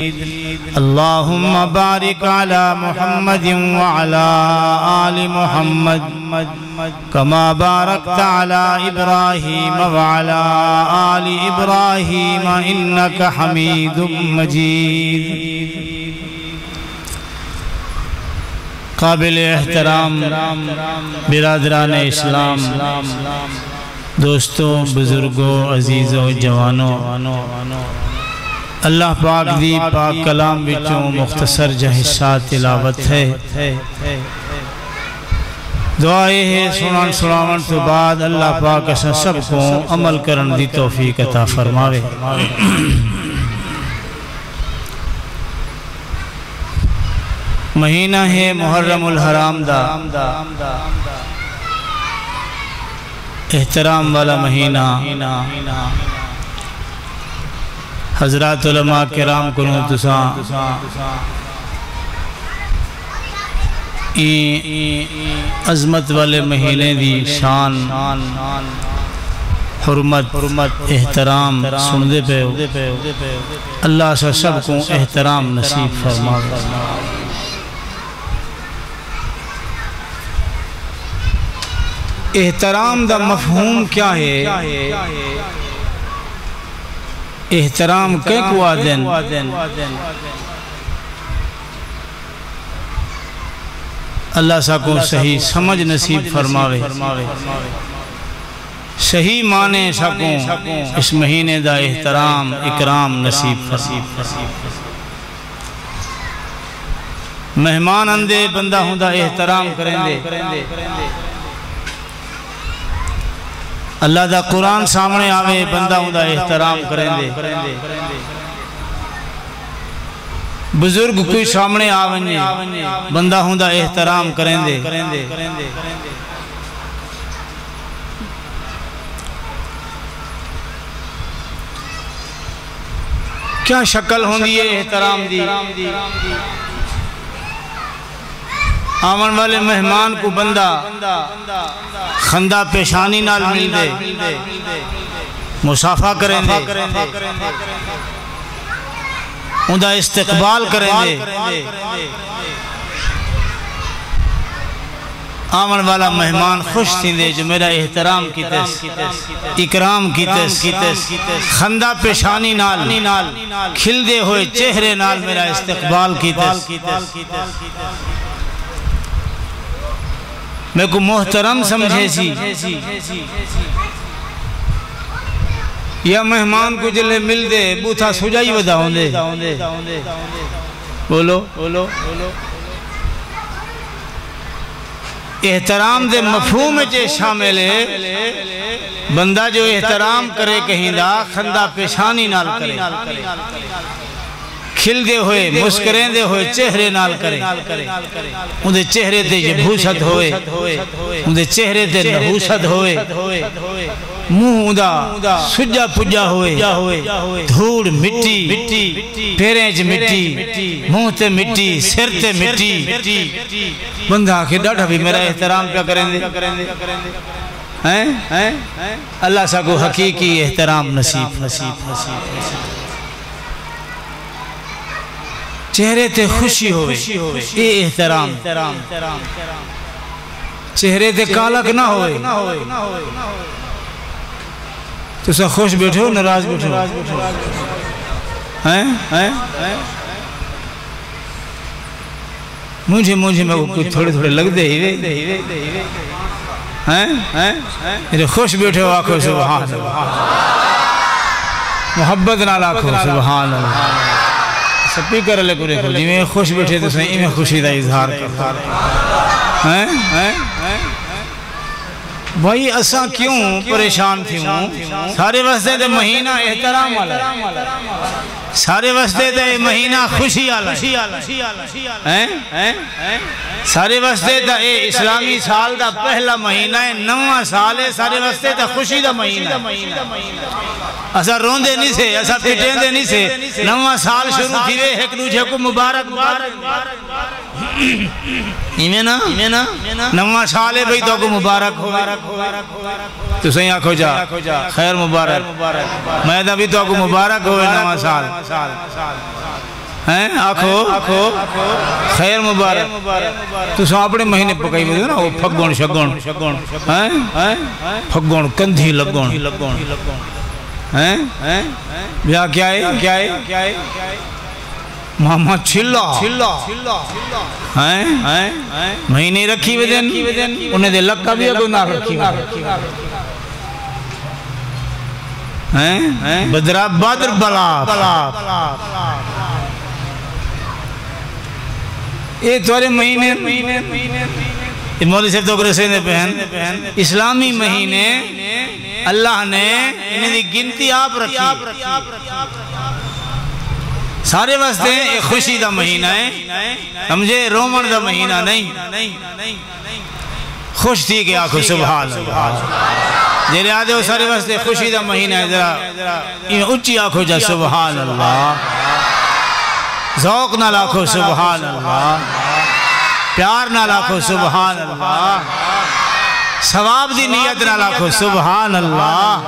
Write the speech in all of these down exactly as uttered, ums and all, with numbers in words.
اللہم بارک علی محمد وعلی آل محمد کما بارکت علی ابراہیم وعلی آل ابراہیم انکا حمید مجید۔ قابل احترام برادران اسلام، دوستوں، بزرگوں، عزیزوں، جوانوں، اللہ پاک دی پاک کلام وچوں مختصر جا حصہ تلاوت ہے۔ دعائے ہے سنان سناون تو بعد اللہ پاک اساں سب کو عمل کرن دی توفیق عطا فرماوے۔ مہینہ ہے محرم الحرام دا، احترام والا مہینہ۔ حضرات علماء کرام کنو تساں عظمت والے مہینے دی شان، حرمت، احترام سن دے پہ ہو۔ اللہ سے سب کو احترام نصیب فرماوے۔ احترام دا مفہوم کیا ہے؟ احترام کیا کو آدن؟ اللہ سا کو صحیح سمجھ نصیب فرماوے، صحیح معنی سکوں اس مہینے دا احترام اکرام نصیب فرماوے۔ مہمان اندے بندہ ہوں دا احترام کریں دے۔ اللہ دا قرآن سامنے آوے بندہ ہوں دا احترام کریں دے۔ بزرگ کوئی سامنے آوے بندہ ہوں دا احترام کریں دے۔ کیا شکل ہوں دی احترام دی؟ آمن والے مہمان کو بندہ خندہ پیشانی نال مل دے، مصافہ کریں دے، اندہ استقبال کریں دے۔ آمن والا مہمان خوش تھی دے جو میرا احترام کیتس، اکرام کیتس، خندہ پیشانی نال کھل دے ہوئے چہرے نال میرا استقبال کیتس۔ میں کو محترم سمجھے سی یا مہمان کو جلے مل دے بوتھا سجائی ودا ہوں دے؟ بولو احترام دے مفہوم چے شامل ہے بندہ جو احترام کرے کہیں دا خندہ پیشانی نال کرے، کھل دے ہوئے مسکریں دے ہوئے چہرے نال کرے، اندھے چہرے تے یہ بھوشت ہوئے، اندھے چہرے تے نحوست ہوئے، منہ اندھا سجا پجا ہوئے، دھوڑ مٹی، پیرینج مٹی، منہ تے مٹی، سر تے مٹی۔ بندہ آکھے ڈاٹھا بھی میرا احترام کیا کریں دے؟ اللہ سا کو حقیقی احترام نصیب نصیب نصیب چہرے تے خوشی ہوئے، اے احترام۔ چہرے تے کالک نہ ہوئے، تو سا خوش بیٹھے ہو نراز بیٹھے ہو؟ مجھے مجھے میں کچھ تھوڑے تھوڑے لگ دے ہی میرے خوش بیٹھے ہو آنکھو سبحان اللہ، محبت نہ لاکھو سبحان اللہ۔ سپیکر لے کو ریکھو جی میں خوش بیٹھے تو سہیں میں خوشی دا اظہار کرتا۔ بھائی اساں کیوں پریشان تھی ہوں؟ سارے وستے دے مہینہ احترام والا، سارے وستے دے مہینہ خوشی والا، سارے وستے دا اے اسلامی سال دا پہلا مہینہ ہے، نواں سال ہے، سارے وستے دا خوشی دا مہینہ ہے۔ اسا روندے نہیں سے، اسا پٹیں دے نہیں سے، نواں سال شروع تھی وے ایک دوجہ کو مبارک مبارک ایمینا نواں سال ہے بھئی تو کو مبارک ہو، تو سہیں آنکھو جا خیر مبارک، میں دا بھی تو کو مبارک ہوئے نواں سال۔ ہیں آکھو خیر مبارک تو سو اپنے مہینے پکائی بدے نا وہ پھگون شگون ہیں پھگون کندھی لگون ہیں بیا کیا ہے کیا ہے ماما چھلا ہیں مہینے رکھی بدن انہیں دے لکا بھی اگو نہ رکھی ہیں بدرہ بدر بلا یہ توارے مہینے مولوی صاحب تو گرسے نے پہن اسلامی مہینے اللہ نے انہیں دی گنتی آپ رکھی سارے واسطے ایک خوشی دا مہینہ ہے سمجھے رومن دا مہینہ نہیں خوش تھی کہ آنکھو سبحان اللہ جیلے آدھے ہو سارے واسطے خوشی دا مہینہ ہے ذرا اچھی آنکھو جا سبحان اللہ ذوق نہ لاکھو سبحان اللہ پیار نہ لاکھو سبحان اللہ ثواب دی نیت نہ لاکھو سبحان اللہ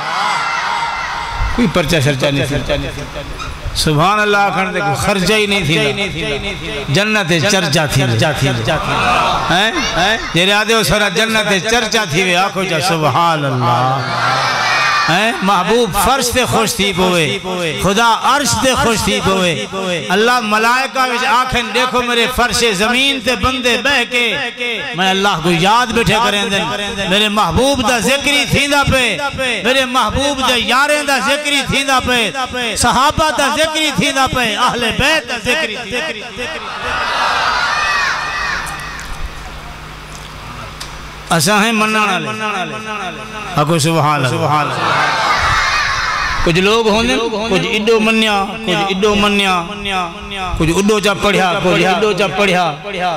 کوئی پرچہ شرچہ نہیں تھی سبحان اللہ کھڑتے کو خرجہ ہی نہیں تھی جنت چرچہ تھی جیرے آدھے ہو سارا جنت چرچہ تھی وے آنکھو جا سبحان اللہ محبوب فرش تے خوش تھی پوئے خدا عرش تے خوش تھی پوئے اللہ ملائکہ وچ آنکھیں دیکھو میرے فرش زمین تے بندے بہ کے میں اللہ کو یاد بیٹھے کریں دیں میرے محبوب دا ذکری تھیندہ پہ میرے محبوب دا یاریں دا ذکری تھیندہ پہ صحابہ دا ذکری تھیندہ پہ اہل بیت دا ذکری تھیندہ اساں ہیں منانا لے اکو سبحان اللہ کچھ لوگ ہوندے کچھ اڈو منیا کچھ اڈو منیا کچھ اڈو چا پڑھیا کچھ اڈو چا پڑھیا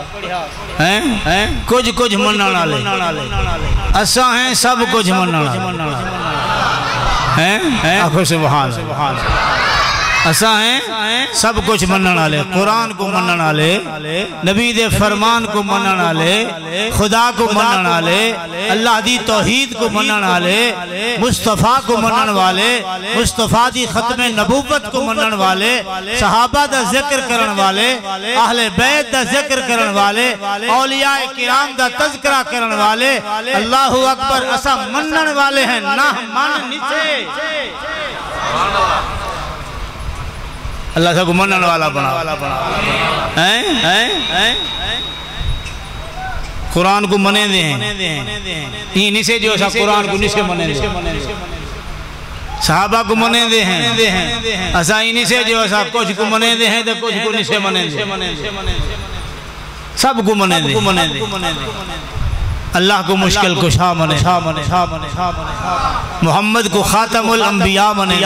کچھ کچھ منانا لے اساں ہیں سب کچھ منانا لے اکو سبحان اللہ اساں ہیں سب کچھ مننا لے قرآن کو مننا لے نبی دے فرمان کو مننا لے خدا کو مننا لے اللہ دی توحید کو مننا لے مصطفیٰ کو منن والے مصطفیٰ دی ختم نبوت کو منن والے صحابہ دا ذکر کرن والے اہل بیت دا ذکر کرن والے اولیاء کرام دا تذکرہ کرن والے اللہ اکبر اساں منن والے ہیں نہ من نیچے اللہ سا کو منن والا بنا قرآن کو منے دے ہیں یہ نسے جو ایسا قرآن کو نسے منے دے صحابہ کو منے دے ہیں ایسا یہ نسے جو ایسا کچھ کو منے دے ہیں تو کچھ کو نسے منے دے سب کو منے دے اللہ کو مشکل کو شاہ منے محمد کو خاتم الانبیاء منے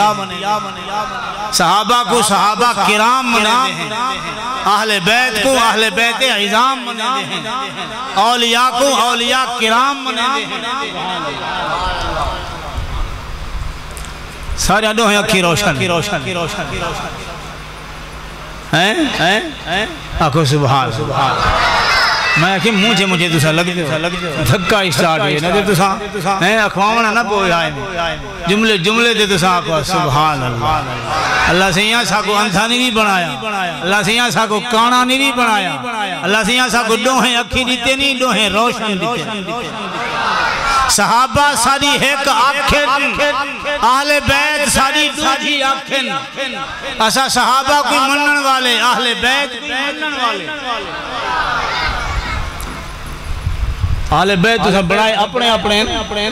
صحابہ کو صحابہ کرام منے دے ہیں اہل بیت کو اہل بیت عظام منے دے ہیں اولیاء کو اولیاء کرام منے دے ہیں سارے اڈو ہیں اکھی روشن ہیں آکھو سبحان میں کہ مجھے مجھے تسا لگ دے دھکا اسٹارٹ ہوئے نہ دے تسا اخوامنا نہ پوئے آئے جملے جملے دے تسا آکھو سبحان اللہ اللہ سے یہاں سا کو اندھانی بھی بنایا اللہ سے یہاں سا کو کانانی بھی بنایا اللہ سے یہاں سا کو ڈوہیں اکھی دیتے نہیں ڈوہیں روشن دیتے صحابہ ساری ایک آنکھیں اہل بیت ساری دوجی آنکھیں ایسا صحابہ کوئی منن والے اہل بیت کوئی منن والے اہل بیت تو سب بڑھائے اپنے اپنے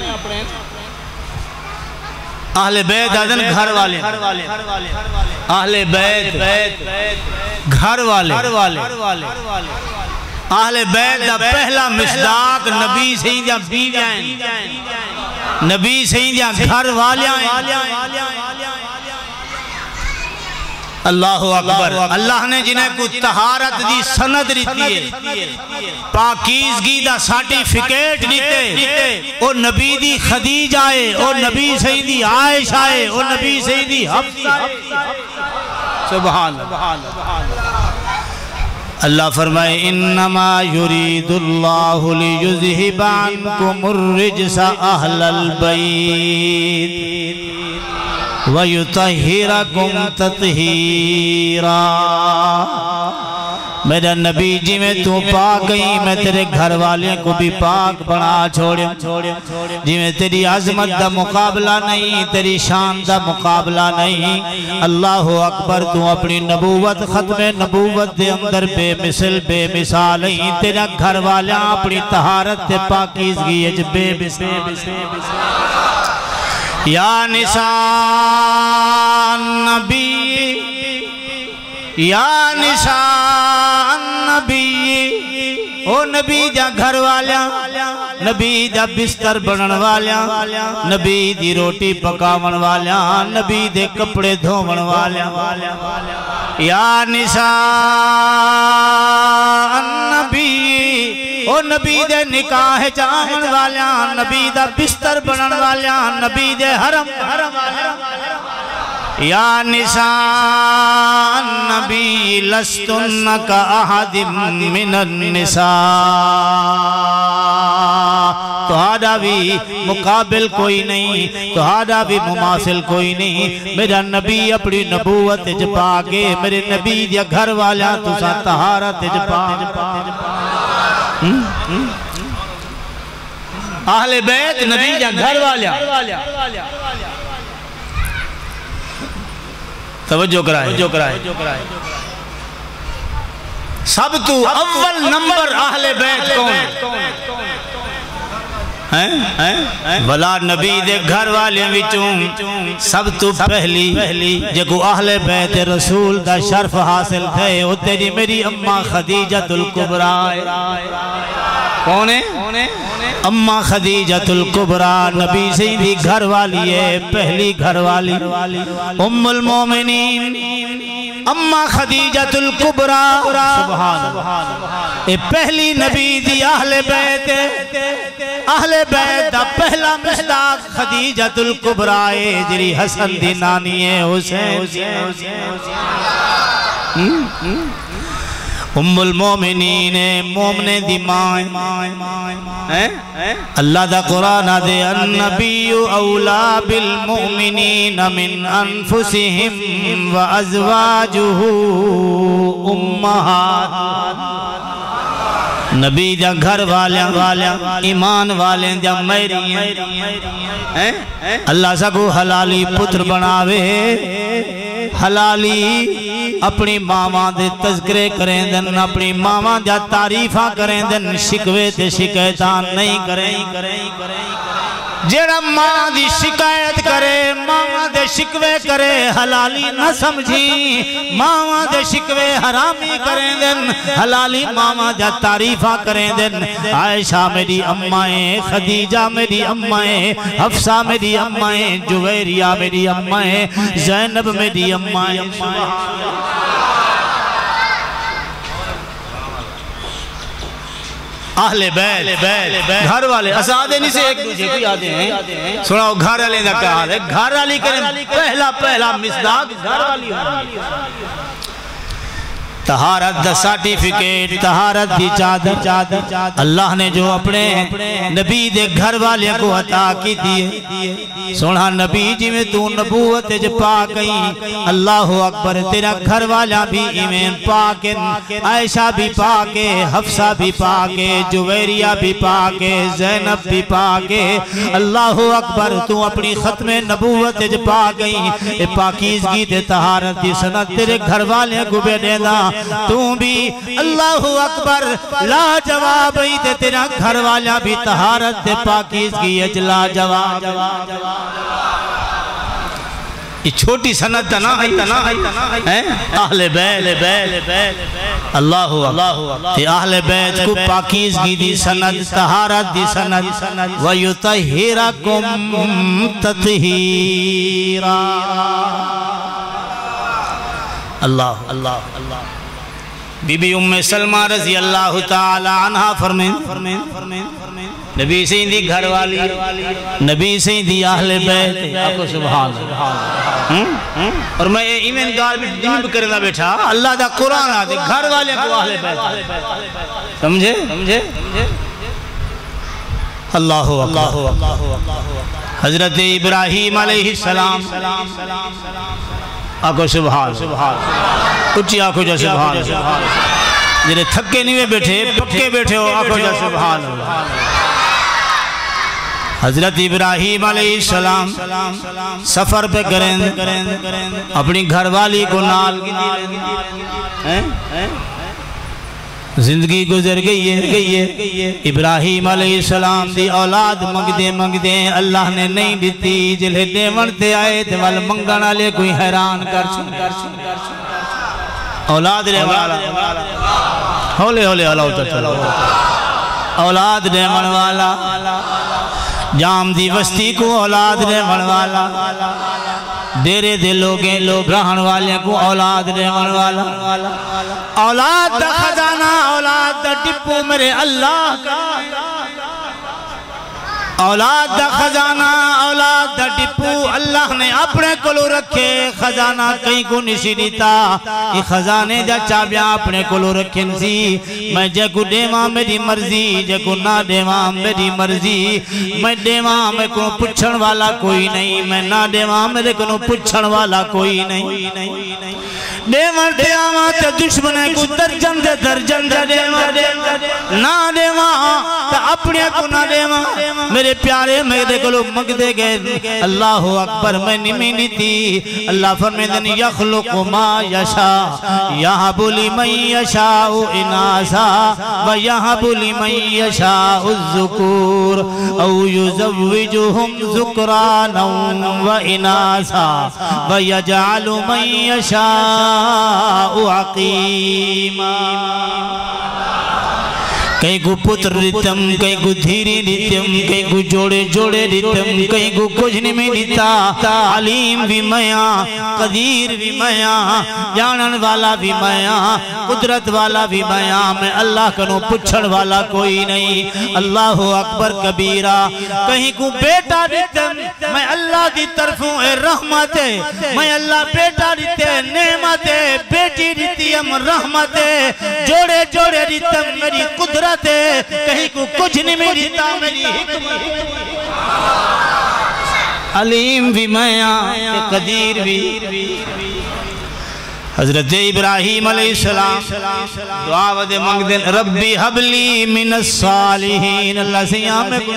اہل بیت آدھن گھر والے اہل بیت گھر والے اہل بیت دا پہلا مصداق نبی سیدیاں بیویاں نبی سیدیاں گھر والیاں اللہ اکبر اللہ نے جنہیں کو طہارت دی سند دیتی ہے پاکیزگی دا سرٹیفکیٹ دیتے او نبی دی خدیجہ ہے او نبی سیدی عائشہ ہے او نبی سیدی حفصہ سبحان اللہ فرمائے انما یرید اللہ لیذہب عنکم الرجس اہل البیت وَيُطَهِّرَكُمْ تَطْهِيرًا میرا نبی جی میں تو پاک گئی میں تیرے گھر والے کو بھی پاک بنا چھوڑے جی میں تیری عظمت دا مقابلہ نہیں تیری شان دا مقابلہ نہیں اللہ اکبر تو اپنی نبوت ختم نبوت دے اندر بے مثل بے مثال نہیں تیرا گھر والے اپنی طہارت تے پاکیزگی اج بے مثال یا نساء نبی یا نساء نبی او نبی جا گھر والیاں نبی جا بستر بنن والیاں نبی دی روٹی پکاون والیاں نبی دے کپڑے دھوون والیاں یا نساء نبی او نبی دے نکاح جاون والیاں نبی دا بستر بنن والیاں نبی دے حرم یا نساء النبی لستن کا احد من النساء تہاڈا بھی مقابل کوئی نہیں تہاڈا بھی مماثل کوئی نہیں میرا نبی اپنی نبوت اج پاکے میرے نبی دیا گھر والا تسا طہارت اج پاک اہل بیت نبی دیا گھر والا توجہ کرائے سب تو اول نمبر اہل بیت کون بھلا نبی دے گھر والے وچوں سب تو پہلی جگو اہل بیت رسول دا شرف حاصل تھے وہ تیری میری اماں خدیجۃ الکبریٰ کون ہے اماں خدیجۃ الکبریٰ نبی سے دی گھر والی ہے پہلی گھر والی ام المومنین اماں خدیجۃ الکبریٰ سبحان اے پہلی نبی دی اہل بیت اہل بیت دا پہلا مصداق خدیجۃ الکبریٰ جری حسن دی نانی ہے حسین ام المومنین مومن دی مائیں اللہ دا قرآن دے النبی اولا بالمؤمنین من انفسہم وازواجہ امہات نبی دا گھر والیاں ایمان والیں دا میری ہیں اللہ سکو حلالی پتر بناوے حلالی اپنی ماما دے تذکرے کریں دن اپنی ماما دے تعریفہ کریں دن شکوے تے شکایتان نہیں کریں جیڑا ماں دی شکایت کرے ماں دے شکوے کرے حلالی نہ سمجھی ماں دے شکوے حرامی کریں دن حلالی ماں دے تعریفہ کریں دن عائشہ میری امائیں خدیجہ میری امائیں حفصہ میری امائیں جویریہ میری امائیں زینب میری امائیں اہل بیت گھر والے اسادے نہیں سے ایک دوسرے کو یادیں ہیں سناؤ گھر والے دا کہا ہے گھر والی کریں پہلا پہلا مصداق گھر والی ہوئی طہارت دا سارٹیفکیٹ طہارت دی چادر اللہ نے جو اپنے نبی دے گھر والے کو عطا کی دیئے سونا نبی جی میں تو نبوت جب پاک گئی اللہ اکبر تیرا گھر والا بھی ایمین پاک عائشہ بھی پاک حفصہ بھی پاک جویریہ بھی پاک زینب بھی پاک اللہ اکبر تو اپنی ختم نبوت جب پاک گئی پاکیزگی دے طہارت دی سنت تیرے گھر والے کو بے دینا تو بھی اللہ اکبر لا جواب ہی تے تیرا گھر والا بھی طہارت تے پاکیزگی اجلا جواب یہ چھوٹی سنت نہ ہے اہل بیت اللہ تے اہل بیت کو پاکیزگی دی سنت طہارت دی سنت وَيُطَهِّرَكُمْ تَطْهِيرًا اللہ اللہ اللہ بی بی ام سلمہ رضی اللہ تعالی عنہ فرمین نبی سے دی گھر والی نبی سے دی اہل بیت آپ کو سبحان اور میں ایمین گال بھی جنب کرنا بیٹھا اللہ دا قرآن آدھے گھر والے کو اہل بیت سمجھے اللہ اللہ اللہ حضرت ابراہیم علیہ السلام آکو سبحان اچھی آکو جا سبحان جنہیں تھکے نہیں بیٹھے پکے بیٹھے ہو آکو جا سبحان حضرت ابراہیم علیہ السلام سفر پہ کریں اپنی گھر والی کو نال زندگی گزر گئی ہے ابراہیم علیہ السلام دی اولاد مگ دے مگ دے اللہ نے نہیں دیتی جلے دے ورتے آئے تھے وال منگانا لے کوئی حیران کر چھن اولاد دے والا ہولے ہولے اللہ اتر چلو اولاد دے من والا جام دی وستی کو اولاد دے من والا دیرے دے لوگیں لوگ رہن والے کو اولاد دے من والا اولاد دا خزانہ اولاد دا ڈپو میرے اللہ کا اولاد دا خزانہ اولاد دا ڈپو اللہ نے اپنے کلو رکھے خزانہ کہیں کو نشی دیتا یہ خزانے دا چابیاں اپنے کلو رکھن سی میں جے کو دیواں میری مرضی جے کو نہ دیواں میری مرضی میں دیواں میں کو پچھن والا کوئی نہیں میں نہ دیواں میرے کو پچھن والا کوئی نہیں دیواں دیواں تے دشمنے کو درجن دے درجن دے دیواں نہ دیواں تے اپنے کو نہ دیواں میرے پیارے میرے کو مگ دے گئے اللہ اکبر میں نمینی تھی اللہ فرمیدن یخلق ما یشا یہاں بولی من یشاء اناسا و یہاں بولی من یشاء الذکور او یزوجہم ذکرانا و اناسا و یجعل من یشاء عقیما کہیں کو پتر ریتم کہیں کو دھیری ریتم کہیں کو جوڑے جوڑے ریتم کہیں کو کجھنے میں دیتا علیم بھی میاں قدیر بھی میاں جانن والا بھی میاں قدرت والا بھی میاں میں اللہ کنو پچھڑ والا کوئی نہیں اللہ اکبر کبیرہ کہیں کو بیٹا ریتم میں اللہ دی طرفوں اے رحمت میں اللہ بیٹا ریتے نعمت بیٹی ریتی ہم رحمت جوڑے جوڑے ریتم میری قدرت کہیں کو کچھ نہیں میری تا میری حکمت علیم بھی میاں قدیر بھی حضرت ابراہیم علیہ السلام دعا ودے مانگ دیں ربی حبلی من الصالحین اللہ سیاں میں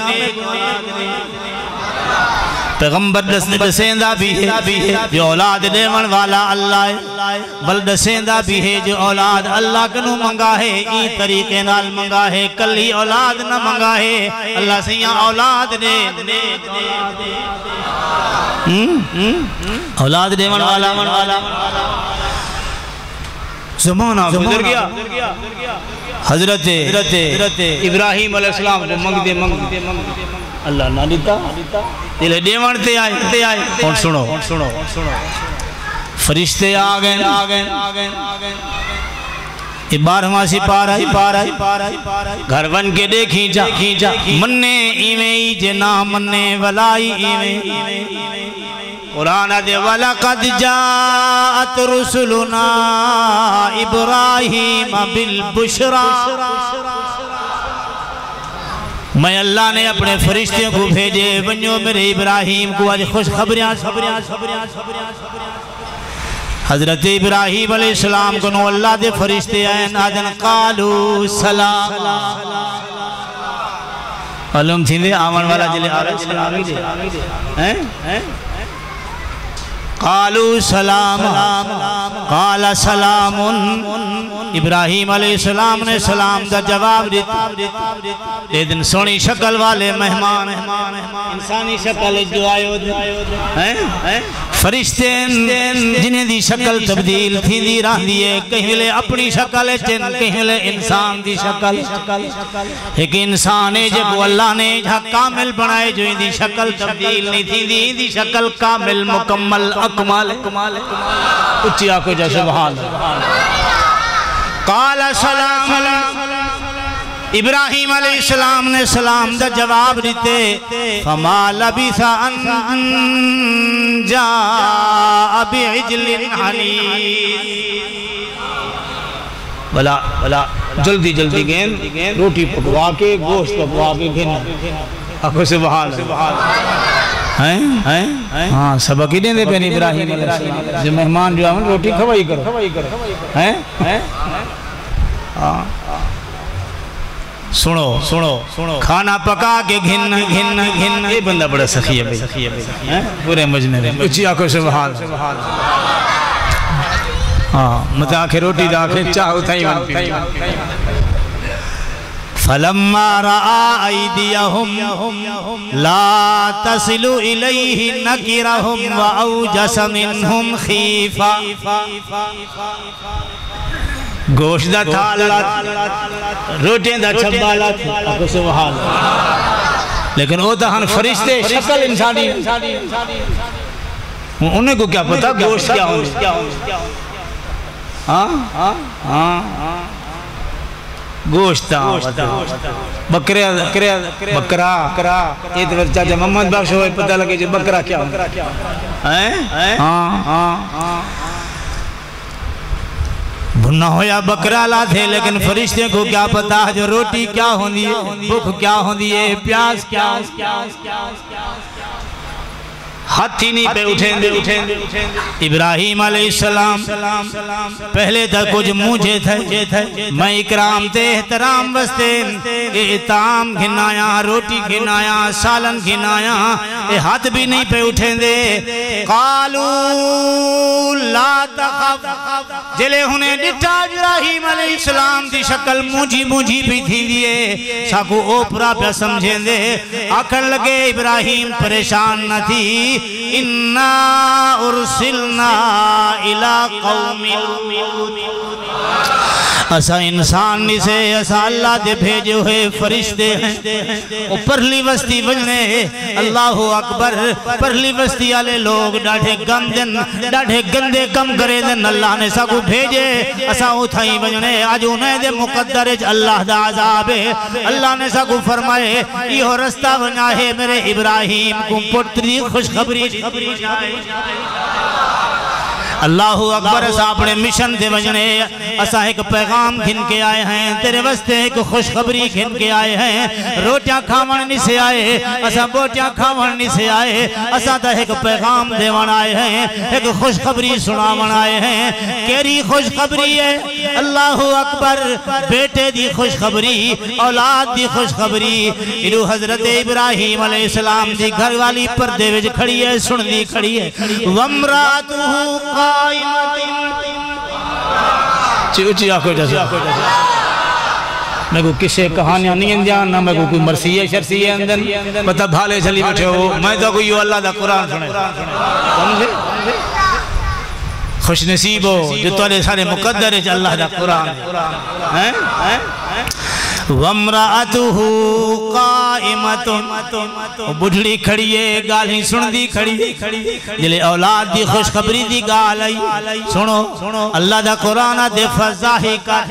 پیغمبر دسیندہ بھی ہے جو اولاد دیون والا اللہ ہے بل دسیندہ بھی ہے جو اولاد اللہ کنو منگا ہے ای طریقے نال منگا ہے کلی اولاد نہ منگا ہے اللہ سیاں اولاد دے اولاد دیون والا زمانہ گزر گیا حضرت ابراہیم علیہ السلام کو منگ دے منگ دے اللہ نہ دیتا دلے دیوان تے آئے اور سنو فرشتے آگئے یہ بارہواں سی پارا گھر بن کے دیکھی جا مننے ایویں جنا مننے ولائی ایویں قرآن دے وَلَقَدْ جَاءَتْ رُسُلُنَا إِبْرَاهِيمَ بِالْبُشْرَى میں اللہ نے اپنے فرشتوں کو بھیجے بنیو میرے ابراہیم کو آج خوش خبریاں حضرت ابراہیم علیہ السلام کو نو اللہ دے فرشتے آئے نادن قالو سلام علم تھی دے آمن والا جلے آرہ سلامی دے قالو سلام قال سلام ابراہیم علیہ السلام نے سلام دا جواب دیتا دے دن سونی شکل والے مہمان انسانی شکل جو آئے دے فرشتے جنہیں دی شکل تبدیل تھی دی راہ دیئے کہیں لے اپنی شکل چن کہیں لے انسان دی شکل ایک انسان ہے جب اللہ نے جہاں کامل بنائے جو دی شکل تبدیل نہیں تھی دی دی شکل کامل مکمل اکمال اچھی آکو جا سبحان قال سلام ابراہیم علیہ السلام نے سلام دا جواب دیتے فما لبث ان جاء بعجل حنیذ بلا بلا جلدی جلدی گین روٹی پکوا کے گوشت پکوا کے گھن اکو سبحان ہاں سبق ہی دیں دے پہنے ابراہیم علیہ السلام جو مہمان جو آمن روٹی کھوائی کرو سنو سنو کھانا پکا کے گھن گھن گھن یہ بندہ بڑا سخی ہے پورے مجنب اچھی آنکھوں سبحان ہاں مطلب آنکھیں روٹی دا آنکھیں چاہو تھا ہی من پی فَلَمَّا رَآ أَيْدِيَهُمْ لَا تَصِلُ إِلَيْهِ نَكِرَهُمْ وَأَوْجَسَ مِنْهُمْ خِيفًا گوشت دا تھا روٹیں دا چھبالا تھی آپ کو سبحان لیکن وہ تھا ہن فرشتے شکل انسانی انہیں کو کیا پتا گوشت کیا ہونے ہاں ہاں گوشت بکرہ بکرہ یہ تو چاچا محمد بخش ہوئے پتہ لگے جو بکرہ کیا ہونے ہاں ہاں بھنا ہویا بکرہ لا تھے لیکن فرشتے کو کیا پتا جو روٹی کیا ہوندی ہے بھوک کیا ہوندی ہے پیاس کیا ہاتھی نہیں پہ اٹھیں دے ابراہیم علیہ السلام پہلے تک کچھ مجھے تھے میں اکرام تے احترام بستے اعتام گھنایا روٹی گھنایا سالن گھنایا اے ہاتھ بھی نہیں پہ اٹھیں دے قالو لا تخف جلے انہیں ڈٹا ابراہیم علیہ السلام دی شکل مجھی مجھی بھی تھی دیئے ساکو اوپرا پہ سمجھیں دے آکھر لگے ابراہیم پریشان نہ تھی اِنَّا اُرسِلْنَا إِلَىٰ قَوْمِ اسا انسان نہیں سے اسا اللہ دے بھیجے ہوئے فرشتے ہیں وہ پرلی وستی بجنے اللہ اکبر پرلی وستی آلے لوگ ڈاڑھے گندن ڈاڑھے گندے کم کرے دن اللہ نے سا کو بھیجے اسا اتھائی بجنے آج انہیں دے مقدر اللہ دا عذاب ہے اللہ نے سا کو فرمائے یہ رستہ بنا ہے میرے ابراہیم کو پتری خوشخبری جائے اللہ اکبر اسا اپنے مشن دے وجنے اسا ایک پیغام گھن کے آئے ہیں تیرے وستے ایک خوشخبری گھن کے آئے ہیں روٹیاں کھاون نہیں سے آئے اسا بوٹیاں کھاون نہیں سے آئے اسا تا ایک پیغام دیوان آئے ہیں ایک خوشخبری سناون آئے ہیں کیری خوشخبری ہے اللہ اکبر بیٹے دی خوشخبری اولاد دی خوشخبری انہو حضرت ابراہیم علیہ السلام دی گھر والی پردے وچ کھڑی ہے سن دی کھڑی ہے وَمْرَاتُهُ چوچی آنکھو جیسا میں کو کسے کہانیاں نہیں اندیان نہ میں کو کوئی مرثیہ شرثیہ اندن پتہ بھالے چلی بیٹھے ہو میں تو کوئی اللہ دا قرآن سنے خوش نصیب ہو جو تولے سارے مقدر ہے اللہ دا قرآن وَمْرَأَتُهُ قَائِمَةٌ بڑھڑی کھڑیے گالیں سن دی کھڑی جلے اولاد دی خوشخبری دی گال آئی سنو اللہ دا قرآن دے فضاہی کا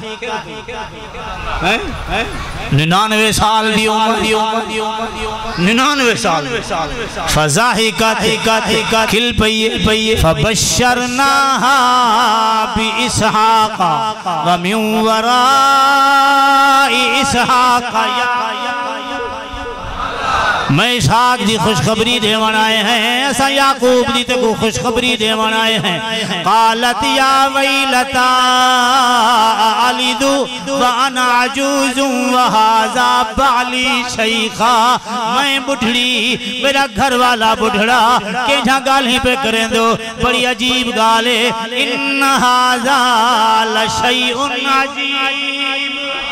ننانوے سال دی عمر ننانوے سال فضاہی کا تھی کھل پئیے فبشرناہا بی اسحاقا ومن ورائی اسحاقا میں اسحاق دی خوشخبری دیوان آئے ہیں ایسا یعقوب دی تکو خوشخبری دیوان آئے ہیں قالت یا ویلتا علیدو وانا عجوز وہازا بعلی شیخا میں بڑھڑی میرا گھر والا بڑھڑا کہ جہاں گال ہی پہ کریں دو بڑی عجیب گالے انہازا لشیئن عجیب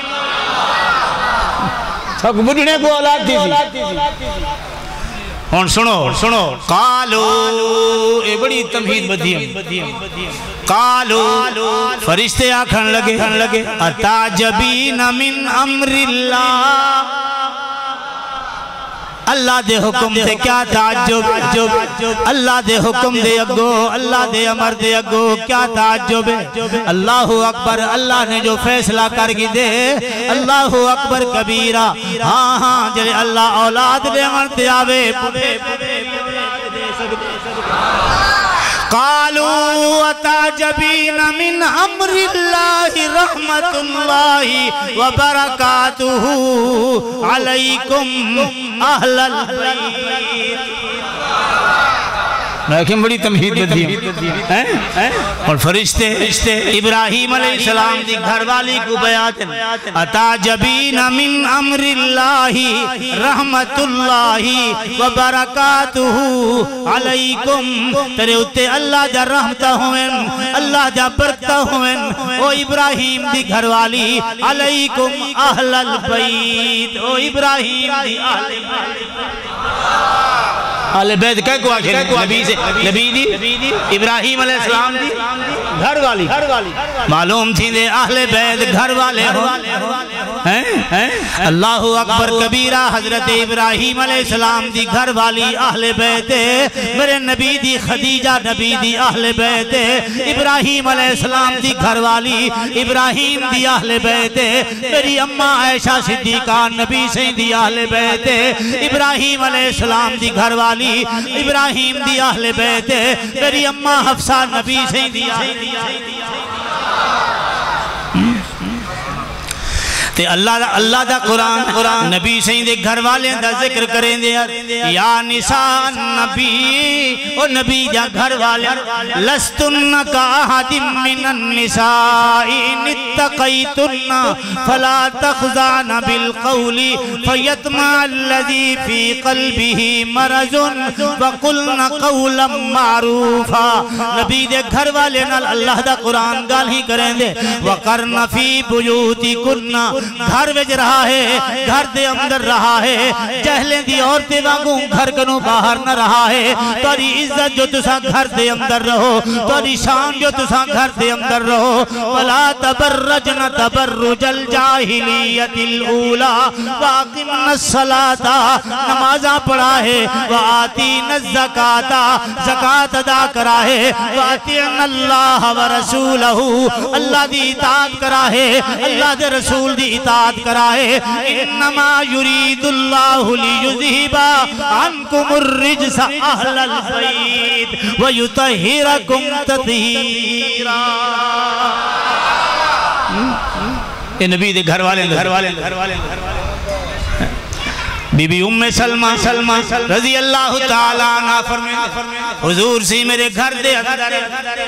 سب بڑھنے کو اولاد دی تھی اور سنو سنو قالو اے بڑی تمہید بدھیم قالو فرشتے آکھن لگے اتعجبین من امر اللہ اللہ دے حکم دے کیا تعجب اللہ دے حکم دے اگو اللہ دے امر دے اگو کیا تعجب اللہ اکبر اللہ نے جو فیصلہ کر گی دے اللہ اکبر کبیرہ ہاں ہاں جلے اللہ اولاد دے مرتے آوے قالوا وتعجبين من امر الله رحمت اللہ وبرکاتہ علیکم اہل البیت. لیکن بڑی تمہید بدھی اور فرشتے ابراہیم علیہ السلام دی گھر والی کو بیاتن اتعجبین من امر اللہ رحمت اللہ وبرکاتہ علیکم. ترے اتے اللہ جا رحمتہ ہوئن اللہ جا برکتہ ہوئن او ابراہیم دی گھر والی علیکم اہل البیت. او ابراہیم دی اہل البیت اہل بیت کہہ کو آخر نبی سے نبی دی ابراہیم علیہ السلام دی گھر والی معلوم تھی دے اہل بیت گھر والے ہو. اللہ اکبر کبیرہ. حضرت ابراہیم علیہ السلام دی گھر والی اہل بیت میرے نبی دی خدیجہ نبی دی اہل بیت ابراہیم علیہ السلام دی گھر والی ابراہیم دی اہل بیت میری اماں عائشہ صدیقہ نبی سے دی اہل بیت ابراہیم علیہ السلام دی گھر والی ابراہیم دی اہل بیت میری اماں حفصہ نبی سے دی اہل بیت. تے اللہ دا اللہ دا قرآن نبی سین دے گھر والے دا ذکر کریں دے یا نساء نبی او نبی دا گھر والے لستن کا احد من النساء ان اتقیتن فلا تخضعن بالقول فیتمع الذی فی قلبه مرض وقلن قولا معروفا. نبی دے گھر والے نال اللہ دا قرآن گال ہی کریں دے وقرن فی بیوتکن گھر وچ رہا ہے گھر دے اندر رہا ہے جہلیں دی عورتیں واگوں گھر کنوں باہر نہ رہا ہے. تاری عزت جو تسا گھر دے اندر رہو تاری شان جو تسا گھر دے اندر رہو. ولا تبرجن تبرج الجاہلیت الاولی واقمن الصلاة نمازہ پڑھا ہے وآتین الزکاة زکاة ادا کرا ہے وآتین اللہ ورسولہ اللہ دی اطاعت کرا ہے اللہ دے رسول دی اطاعت کرائے. انما یرید اللہ لیذہب عنکم الرجس اہل البیت ویطہرکم تطہیرا. اے نبی دے گھر والے گھر والے گھر والے بی بی ام سلمہ سلمہ رضی اللہ تعالیٰ عنہ فرمائے حضور سی میرے گھر دے اندر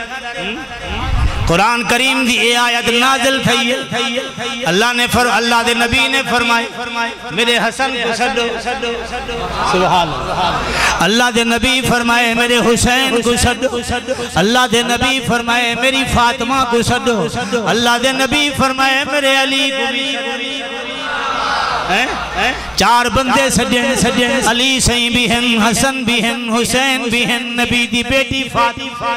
قرآن کریم دی اے آیت نازل تھی ہے. اللہ نے فر اللہ دے نبی نے فرمائے میرے حسن کو سڈو سبحان اللہ. اللہ دے نبی فرمائے میرے حسین کو سڈو. اللہ دے نبی فرمائے میری فاطمہ کو سڈو. اللہ دے نبی فرمائے میرے علی کو بھی چار بندے سجن سجن علی سہیں بھی ہیں حسن بھی ہیں حسین بھی ہیں نبی دی بیٹی فاطمہ.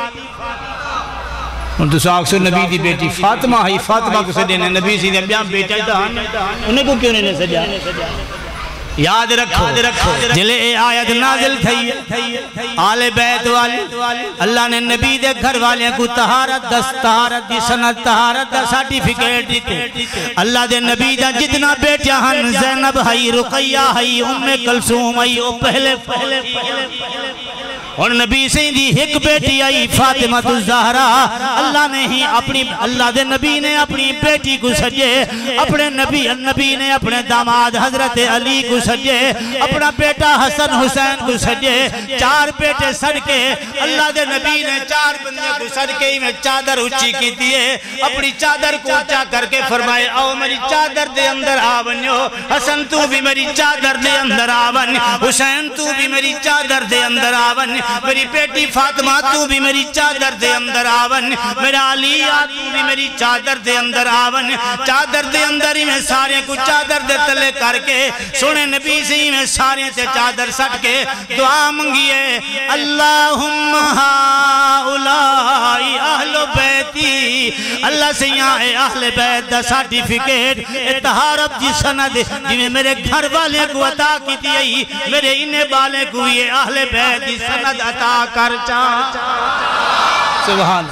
ان تو ساکسو نبی دی بیٹی فاطمہ ہی فاطمہ کو سجنے نبی سی دے بیاں بیٹا ہی تھا انہیں کو کیوں نہیں سجا. یاد رکھو جلے اے آیت نازل تھی آل بیت والے اللہ نے نبی دے گھر والے کو طہارت دس طہارت دی سنت طہارت دا سرٹیفکیٹ دیتے. اللہ دے نبی دا جتنا بیٹیا ہن زینب ہائی رقیہ ہائی ام کلثوم ہائی او پہلے پہلے اور نبی سے دی ایک بیٹی آئی فاطمہ الزہرا. اللہ نے ہی اپنی اللہ دے نبی نے اپنی بیٹی کو سجے اپنے نبی نبی نے اپنے داماد حضرت علی کو سجے اپنا بیٹا حسن حسین کو سجے. چار بیٹے سڑ کے اللہ دے نبی نے چار بندے کو سڑ کے میں چادر اچھی کی دیئے اپنی چادر کو اچھا کر کے فرمائے او میری چادر دے اندر آونیو حسن تو بھی میری چادر دے اندر آون حسین تو بھی میری چادر دے اندر آون میری بیٹی فاطمہ تو بھی میری چادر دے اندر آون میرا علی تو بھی میری چادر دے اندر آون. چادر دے اندر ہی میں سارے کو چادر دے تلے کر کے سنے نبی سے ہی میں سارے سے چادر سٹ کے دعا منگیے اللہم ہاؤلائی اہل بیتی. اللہ سے یہاں اے اہل بیت دا سرٹیفکیٹ اتحارب جی سند جنہیں میرے گھر والے کو عطا کی تھی میرے انہیں بالے کو یہ اہل بیت دی سند عطا کر چاہ. سبحان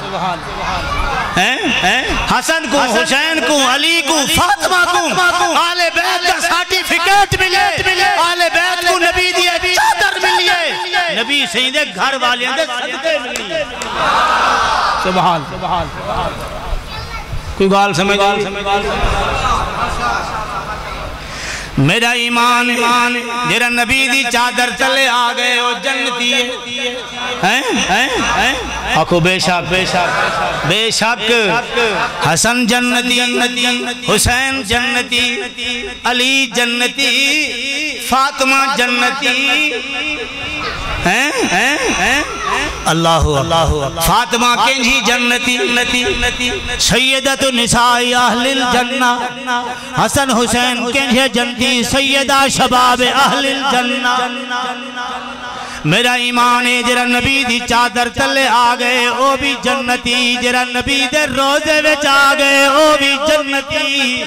حسن کو حسین کو علی کو فاطمہ کو آل بیت کا سرٹیفکیٹ ملے آل بیت کو نبی دی چادر ملیے نبی سیدے گھر والے اندر صدقے ملیے. سبحان کوئی گال سمجھ میرا ایمان ایمان جرا نبی دی چادر تلے آگئے او جنتی ہے آکھو بے شک بے شک بے شک حسن جنتی حسین جنتی علی جنتی فاطمہ جنتی اللہ اللہ فاطمہ کنجی جنتی سیدت نساء اہل الجنہ حسن حسین کنجی جنتی سیدہ شباب اہل الجنہ میرا ایمان ہے جرا نبی دی چادر تلے آگئے او بھی جنتی جرا نبی دے روزے وچ آگئے او بھی جنتی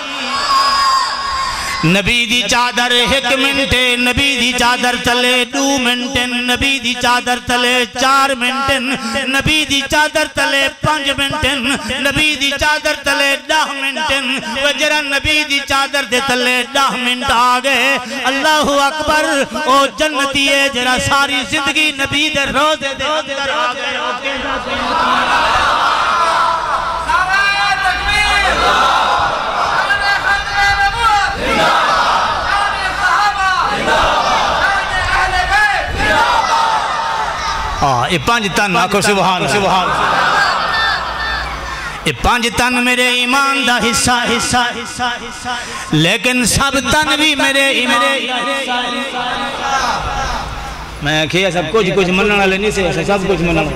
نبی دی چادر ایک منٹے نبی دی چادر تلے دو منٹن نبی دی چادر تلے چار منٹن نبی دی چادر تلے پانچ منٹن نبی دی چادر تلے دہ منٹن وجرہ نبی دی چادر دے تلے دہ منٹ آگئے اللہ اکبر او جنتی ہے جرہ ساری زندگی نبی دے روزے دے اندر آگئے یہ پانچ تن آکھو سبحان سبحان یہ پانچ تن میرے ایمان دا حصہ حصہ لیکن سب تن بھی میرے ایمان میں کہیا سب کچھ کچھ مننا لینی سے سب کچھ مننا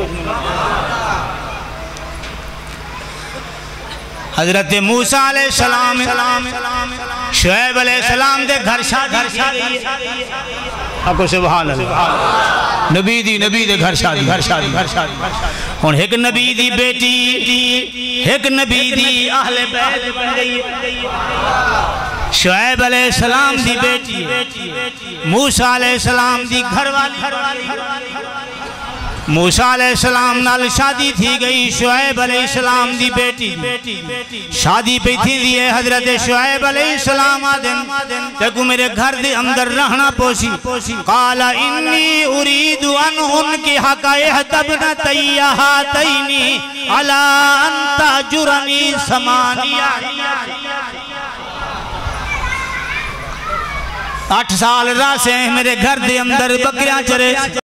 حضرت موسیٰ علیہ السلام شعیب علیہ السلام دے گھر شادی آکو سبحان اللہ نبی دی نبی دے گھر شادی گھر شادی گھر شادی ہون ایک نبی دی بیٹی ایک نبی دی اہل بیت بن گئی شعیب علیہ السلام دی بیٹی موسیٰ علیہ السلام دی گھر والی موسیٰ علیہ السلام نال شادی تھی گئی شعیب علیہ السلام دی بیٹی شادی پہ تھی دیئے حضرت شعیب علیہ السلام آدن تکو میرے گھر دے اندر رہنا پوسی قالا انی ارید ان ان کی حقائح تبن تیہا تینی علا انتا جرنی سمانیہ آٹھ سال راسے میرے گھر دے اندر بکریاں چرے